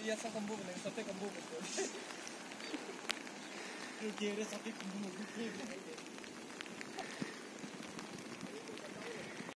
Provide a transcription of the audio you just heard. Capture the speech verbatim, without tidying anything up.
biasa kembu ning sate kembu. Rugi ora sakit kembu.